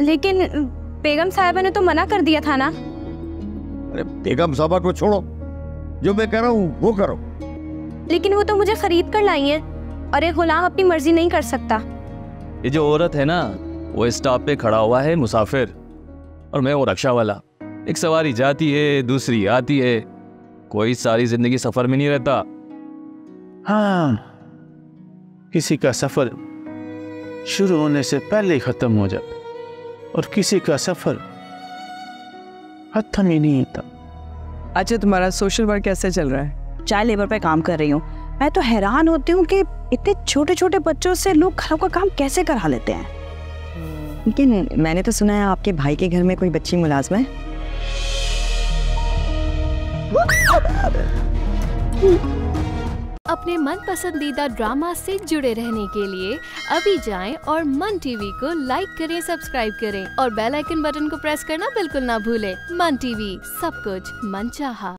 लेकिन बेगम साहिबा ने तो मना कर दिया था ना। अरे बेगम साहबा को छोड़ो, जो मैं कह रहा हूँ वो करो। लेकिन वो तो मुझे खरीद कर लाई हैं और एक गुलाम अपनी मर्जी नहीं कर सकता। ये जो औरत है ना, वो स्टॉप पे खड़ा हुआ है मुसाफिर, और मैं वो रक्षा वाला। एक सवारी जाती है, दूसरी आती है, कोई सारी जिंदगी सफर में नहीं रहता। हाँ, किसी का सफर शुरू होने से पहले ही खत्म हो जाता और किसी का सफर खत्म ही नहीं होता। अच्छा, तुम्हारा सोशल वर्क कैसे चल रहा है? चाइल्ड लेबर पे काम कर रही हूँ। मैं तो हैरान होती हूँ कि इतने छोटे छोटे बच्चों से लोग घरों का काम कैसे करा लेते हैं। लेकिन मैंने तो सुना है आपके भाई के घर में कोई बच्ची मुलाजमा है। अपने मन पसंदीदा ड्रामा से जुड़े रहने के लिए अभी जाएं और मन टीवी को लाइक करें, सब्सक्राइब करें और बेल आइकन बटन को प्रेस करना बिल्कुल ना भूलें। मन टीवी, सब कुछ मन चाहा।